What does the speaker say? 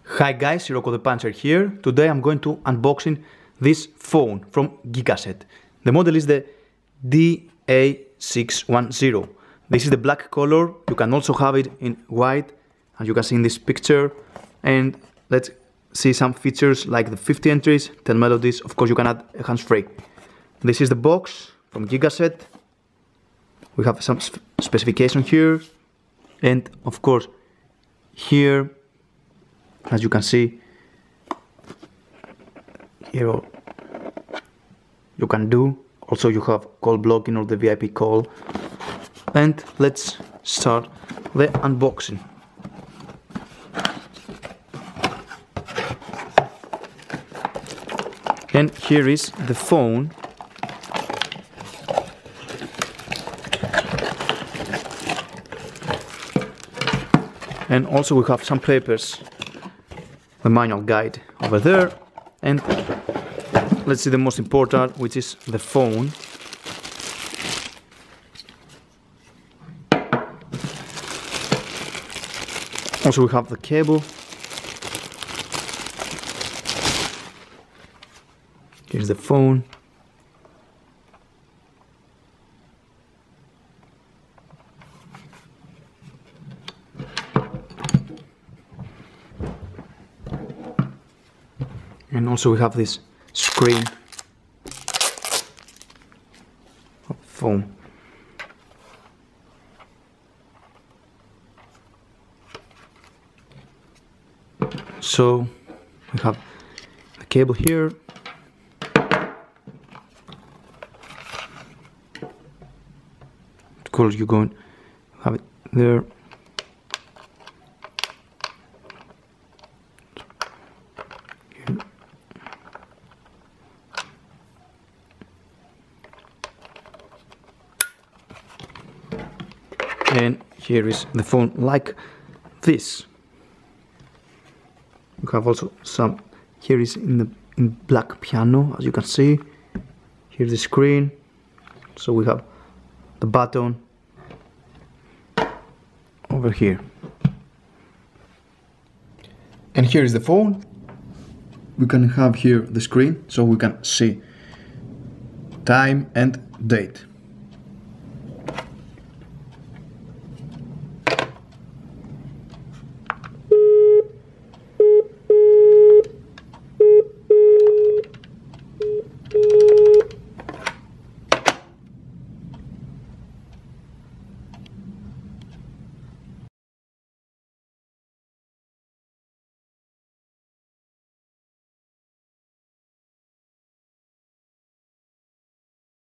Hi guys, Rocco the Puncher here. Today I'm going to unboxing this phone from Gigaset. The model is the DA610. This is the black color. You can also have it in white, as you can see in this picture. And let's see some features like the 50 entries, 10 melodies. Of course you can add a hands-free. This is the box from Gigaset. We have some specification here. And of course here, as you can see, here you can do. Also you have call blocking or the VIP call. And let's start the unboxing. And here is the phone. And also we have some papers, the manual guide over there, and let's see the most important, which is the phone. Also we have the cable. Here's the phone. And also we have this screen of phone. So we have the cable here. Of course you're going to have it there. And here is the phone like this. You have also some, here is in black piano, as you can see. Here's the screen. So we have the button over here. And here is the phone. We can have here the screen, so we can see time and date.